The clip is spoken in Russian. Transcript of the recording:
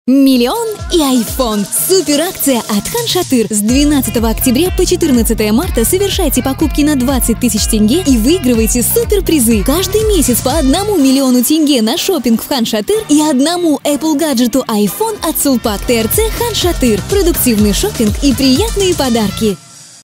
Миллион и iPhone. Суперакция от Хан Шатыр. С 12 октября по 14 марта совершайте покупки на 20 тысяч тенге и выигрывайте суперпризы. Каждый месяц по 1 миллиону тенге на шопинг в Хан Шатыр и одному Apple гаджету iPhone от Сулпак. ТРЦ Хан Шатыр. Продуктивный шопинг и приятные подарки.